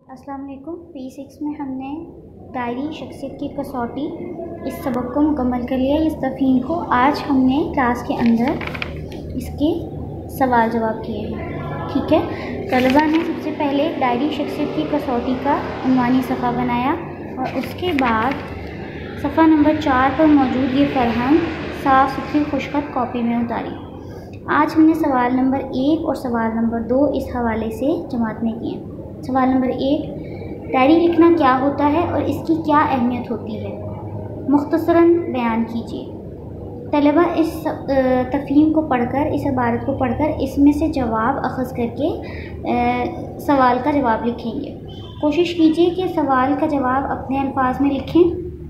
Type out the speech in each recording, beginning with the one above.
अस्सलाम वालेकुम। P6 में हमने डायरी शख्सियत की कसौटी इस सबक को मुकम्मल कर लिया। इस तफ़हीम को आज हमने क्लास के अंदर इसके सवाल जवाब किए हैं। ठीक है, तलबा ने सबसे पहले डायरी शख्सियत की कसौटी का उन्वानी सफ़ा बनाया और उसके बाद सफ़ा नंबर 4 पर मौजूद ये फरहंग साफ़ सुथरी खुशखत कॉपी में उतारी। आज हमने सवाल नंबर 1 और सवाल नंबर 2 इस हवाले से जमात में किए। सवाल नंबर 1, डायरी लिखना क्या होता है और इसकी क्या अहमियत होती है, मुख्तसरन बयान कीजिए। तलबा इस तफ़हीम को पढ़कर, इस इबारत को पढ़कर इसमें से जवाब अख़ज़ करके सवाल का जवाब लिखेंगे। कोशिश कीजिए कि सवाल का जवाब अपने अल्फाज में लिखें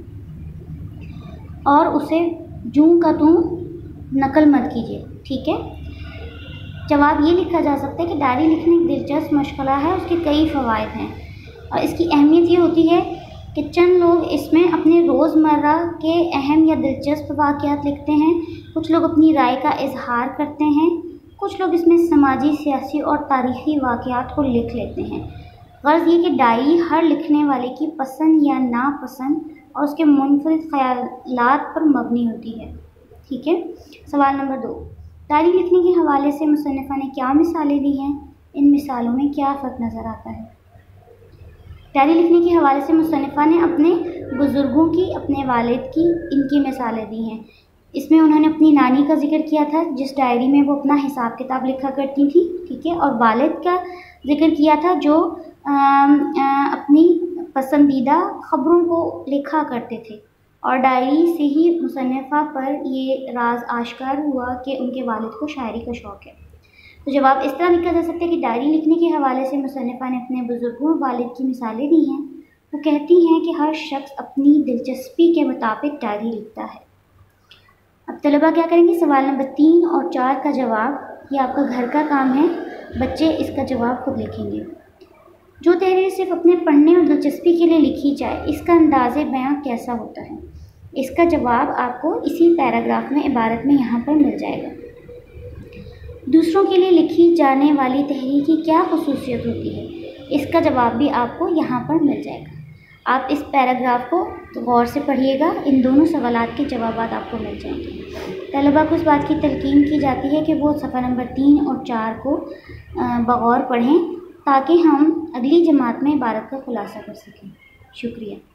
और उसे जूं का तूं नकल मत कीजिए। ठीक है, जवाब ये लिखा जा सकता है कि डायरी लिखना एक दिलचस्प मशग़ला है, उसके कई फ़वाइद हैं और इसकी अहमियत ये होती है कि चंद लोग इसमें अपने रोज़मर्रा के अहम या दिलचस्प वाक़यात लिखते हैं, कुछ लोग अपनी राय का इजहार करते हैं, कुछ लोग इसमें समाजी, सियासी और तारीख़ी वाक़यात को लिख लेते हैं। ग़र्ज़ ये कि डायरी हर लिखने वाले की पसंद या नापसंद और उसके मुनफ़रिद ख़यालात पर मबनी होती है। ठीक है, सवाल नंबर 2, डायरी लिखने के हवाले से मुसन्निफ़ा ने क्या मिसालें दी हैं, इन मिसालों में क्या फ़र्क नज़र आता है। डायरी लिखने के हवाले से मुसन्निफ़ा ने अपने बुज़ुर्गों की, अपने वालिद की, इनकी मिसालें दी हैं। इसमें उन्होंने अपनी नानी का ज़िक्र किया था जिस डायरी में वो अपना हिसाब किताब लिखा करती थी। ठीक है, और वालिद का ज़िक्र किया था जो अपनी पसंदीदा ख़बरों को लिखा करते थे और डायरी से ही मुसन्निफ़ा पर ये राज आश्कार हुआ कि उनके वालिद को शायरी का शौक़ है। तो जवाब इस तरह लिखा जा सकता है कि डायरी लिखने के हवाले से मुसन्निफ़ा ने अपने बुज़ुर्गों और वालिद की मिसालें दी हैं। वो कहती हैं कि हर शख्स अपनी दिलचस्पी के मुताबिक डायरी लिखता है। अब तलबा क्या करेंगे, सवाल नंबर 3 और 4 का जवाब, ये आपका घर का काम है, बच्चे इसका जवाब खुद लिखेंगे। जो तहरीर सिर्फ अपने पढ़ने और दिलचस्पी के लिए लिखी जाए, इसका अंदाज़े बयां कैसा होता है। इसका जवाब आपको इसी पैराग्राफ में, इबारत में यहाँ पर मिल जाएगा। दूसरों के लिए लिखी जाने वाली तहरीर की क्या खुसूसियत होती है, इसका जवाब भी आपको यहाँ पर मिल जाएगा। आप इस पैराग्राफ को तो गौर से पढ़िएगा, इन दोनों सवालात के जवाब आपको मिल जाएंगे। तलबा को इस बात की तलकीन की जाती है कि वो सफ़ा नंबर 3 और 4 को बगौर पढ़ें ताकि हम अगली जमात में इबारत का खुलासा कर सकें। शुक्रिया।